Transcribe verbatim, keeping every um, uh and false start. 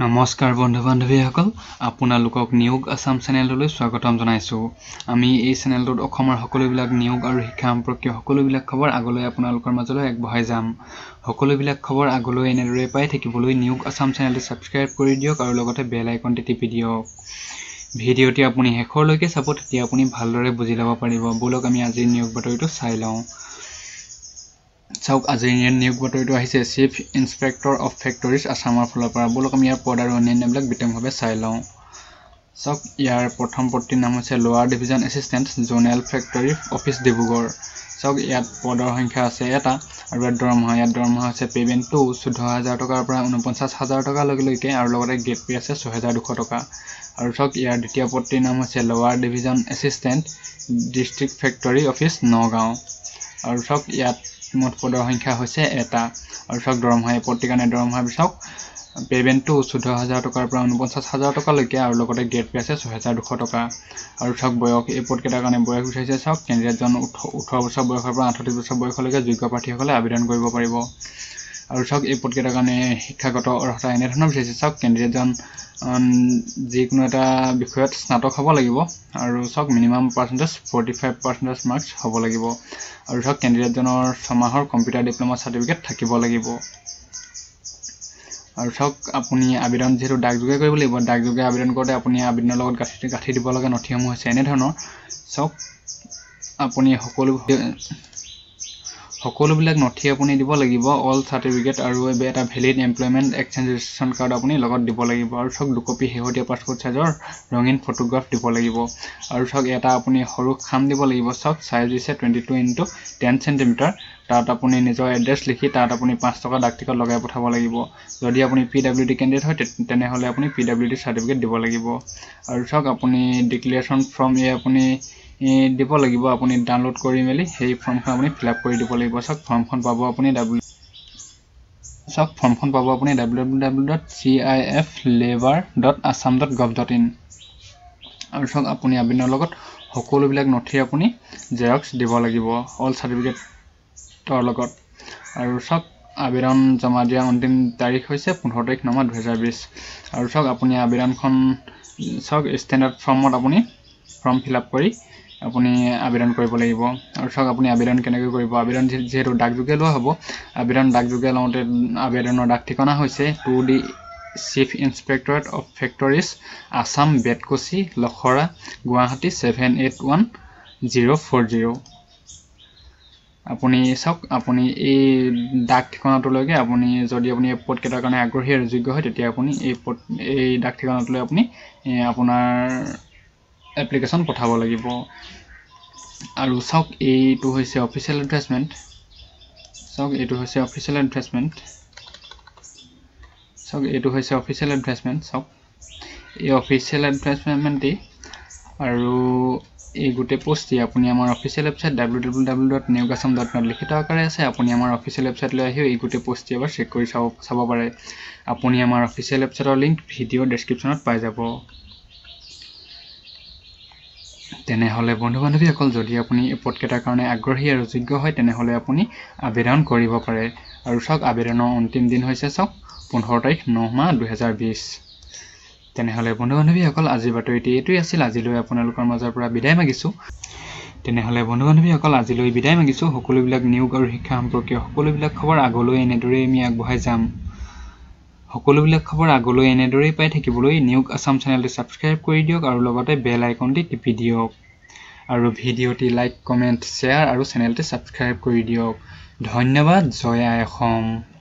নমস্কাৰ বন্ধু বান্ধৱীসকল আপোনালোকক নিয়োগ আসাম চেনেললৈ স্বাগতম জনাইছো আমি এই চেনেলটোত অসমৰ সকলোবিলাক নিয়োগ আৰু শিক্ষা সম্পৰ্কীয় সকলোবিলাক খবৰ আগলৈ আপোনালোকৰ মাজলৈ আগবঢ়াই যাম সকলোবিলাক খবৰ আগলৈ এনেদৰে পাই থাকিবলৈ নিয়োগ আসাম চেনেলটো সাবস্ক্ৰাইব কৰি দিয়ক আৰু লগতে বেল আইকনটি টিপি দিয়ক ভিডিঅ'টি আপুনি শেষলৈকে চাব তেতিয়া আপুনি ভালদৰে বুজি ল'ব পাৰিব বলক আমি আজি নিয়োগ বাতৰিটো চাই লওঁ চাওক আজি নিয়োগ বাতৰিটো আহিছে চিফ ইন্সপেক্টৰ অফ ফেক্টৰীজ আসামৰ ফালৰ পৰা বলক আমি ইয়াৰ পদ আৰু অন্যান্যবিলাক বিতংভাৱে চাই লওঁ চাওক ইয়াৰ প্ৰথম পদটিৰ নাম হৈছে lower division assistant zonal factory office Dibrugarh চাওক ইয়াত পদৰ সংখ্যা আছে এটা আৰু ইয়াৰ দৰমহা ইয়াত দৰমহা আছে পেমেণ্টটো চৈধ্য হাজাৰ টকাৰ পৰা ঊনপঞ্চাছ হাজাৰ টকা লৈকে আৰু লগতে গেট পে আছে ছয় হাজাৰ দুশ টকা আৰু চাওক ইয়াৰ দ্বিতীয় পদটিৰ নাম হৈছে lower division assistant district factory office Nagaon আৰু চাওক ইয়াত মোট পদৰ সংখ্যা হৈছে এটা আৰু চাওক দৰমহা এই পদটিৰ কাৰণে দৰমহা চাওক পেমেণ্টটো চৈধ্য হাজাৰ টকাৰ পৰা ঊনপঞ্চাছ হাজাৰ টকা লৈকে আৰু লগতে গেট পে আছে ছয় হাজাৰ দুশ টকা আৰু চাওক বয়স এই পদকেইটাৰ কাৰণে বয়স উঠাইছে চাওক কেণ্ডিডেটজন ওঠৰ বছৰ বয়সৰ পৰা আঠত্ৰিছ বছৰ বয়সলৈকে যোগ্য প্ৰাৰ্থীসকলে আবেদন কৰিব পাৰিব আৰু চাওক এই পদকেইটাৰ কাৰণে শিক্ষাগত অৰ্হতা এনেধৰণৰ বিচাৰিছে চাওক কেণ্ডিডেটজন যিকোনো এটা বিষয়ত স্নাতক হ'ব লাগিব আৰু চাওক minimum percentage forty five percentage marks হ'ব লাগিব আৰু চাওক কেণ্ডিডেটজনৰ ছমাহৰ কম্পিউটাৰ ডিপ্ল'মা চাৰ্টিফিকেট থাকিব লাগিব আৰু চাওক আপুনি আবেদন যেহেতু ডাকযোগে কৰিব লাগিব ডাকযোগে আবেদন কৰোঁতে আপুনি আবেদনৰ লগত গাঁঠি গাঁঠি দিব লগা নথিসমূহ হৈছে এনেধৰণৰ চাওক আপুনি সকলো সকলোবিলাক নথি আপুনি দিব লাগিব অল চাৰ্টিফিকেট আৰু এটা valid employment exchange registration card আপুনি লগত দিব লাগিব আৰু চাওক দুকপি শেহতীয়া পাছপোৰ্ট চাইজৰ ৰঙীন ফটোগ্ৰাফ দিব লাগিব আৰু চাওক এটা আপুনি সৰু খাম দিব লাগিব চাওক চাইজ হৈছে twenty two into ten centimetre তাত আপুনি নিজৰ এড্ৰেছ লিখি তাত আপুনি পাঁচ টকা ডাক টিকট লগাই পঠাব লাগিব যদি আপুনি পি ডাব্লিউ ডি কেণ্ডিডেট হয় তেনেহ'লে আপুনি পি ডাব্লিউ ডি চাৰ্টিফিকেট দিব লাগিব আৰু চাওক আপুনি ডিক্লেৰেশ্যন ফৰ্ম এ আপুনি দিব লাগিব আপুনি ডাউনলোড কৰি মেলি সেই ফৰ্মখন আপুনি ফিল আপ কৰি দিব লাগিব চাওক ফৰ্মখন পাব আপুনি ডাব্লিউ চাওক ফৰ্মখন পাব আপুনি W W W dot C I F labour dot Assam dot gov dot in আৰু চাওক আপুনি আবেদনৰ লগত সকলোবিলাক নথি আপুনি জেৰক্স দিব লাগিব অল চাৰ্টিফিকেটৰ লগত আৰু চাওক আবেদন জমা দিয়া অন্তিম তাৰিখ হৈছে পোন্ধৰ তাৰিখ ন মাহ দুহেজাৰ বিছ আৰু চাওক আপুনি আবেদনখন চাওক ষ্টেণ্ডাৰ্ড ফৰ্মত আপুনি ফৰ্ম ফিল আপ কৰি আপুনি আবেদন কৰিব লাগিব আৰু চাওক আপুনি আবেদন কেনেকৈ কৰিব আবেদন যেহেতু ডাকযোগে লোৱা হ'ব আবেদন ডাকযোগে লওঁতে আবেদনৰ ডাক ঠিকনা হৈছে to the chief inspectorate of factories Assam Betkuchi Lakhra Guwahati seven eight one zero' four zero' আপুনি চাওক আপুনি এই ডাক ঠিকনাটোলৈকে আপুনি যদি আপুনি এই পদকেইটাৰ কাৰণে আগ্ৰহী আৰু যোগ্য হয় তেতিয়া আপুনি এই পদ এই ডাক ঠিকনাটোলৈ আপুনি আপোনাৰ এপ্লিকেশ্যন পঠাব লাগিব আৰু চাওক এইটো হৈছে অফিচিয়েল এডভাৰ্টাইজমেণ্ট চাওক এইটো হৈছে অফিচিয়েল এডভাৰ্টাইজমেণ্ট চাওক এইটো হৈছে অফিচিয়েল এডভাৰ্টাইজমেণ্ট চাওক এই অফিচিয়েল এডভাৰ্টাইজমেণ্টটি আৰু এই গোটেই পোষ্টটি আপুনি আমাৰ official website W W W dot Niyog Assam dot net লিখিত আকাৰে আছে আপুনি আমাৰ অফিচিয়েল ৱেবছাইটলৈ আহিও এই গোটেই পোষ্টটি এবাৰ চেক কৰি চাব চাব পাৰে আপুনি আমাৰ অফিচিয়েল ৱেবছাইটৰ লিংক ভিডিঅ' ডেছক্ৰিপশ্যনত পাই যাব তেনেহ'লে বন্ধু বান্ধৱীসকল যদি আপুনি এই পদকেইটাৰ কাৰণে আগ্ৰহী আৰু যোগ্য হয় তেনেহ'লে আপুনি আবেদন কৰিব পাৰে আৰু চাওক আবেদনৰ অন্তিম দিন হৈছে চাওক পোন্ধৰ তাৰিখ ন মাহ দুহেজাৰ বিছ তেনেহ'লে বন্ধু বান্ধৱীসকল আজিৰ বাতৰিটি এইটোৱেই আছিল আজিলৈ আপোনালোকৰ মাজৰ পৰা বিদায় মাগিছোঁ তেনেহ'লে বন্ধু বান্ধৱীসকল আজিলৈ বিদায় মাগিছোঁ সকলোবিলাক নিয়োগ আৰু শিক্ষা সম্পৰ্কীয় সকলোবিলাক খবৰ আগলৈ এনেদৰেই আমি আগবঢ়াই যাম সকলোবিলাক খবৰ আগলৈ এনেদৰেই পাই থাকিবলৈ নিয়োগ আসাম চেনেলটো ছাবস্ক্ৰাইব কৰি দিয়ক আৰু লগতে বেল আইকনটি টিপি দিয়ক আৰু ভিডিঅ'টি লাইক কমেণ্ট শ্বেয়াৰ আৰু চেনেলটো ছাবস্ক্ৰাইব কৰি দিয়ক ধন্যবাদ জয় আই অসম।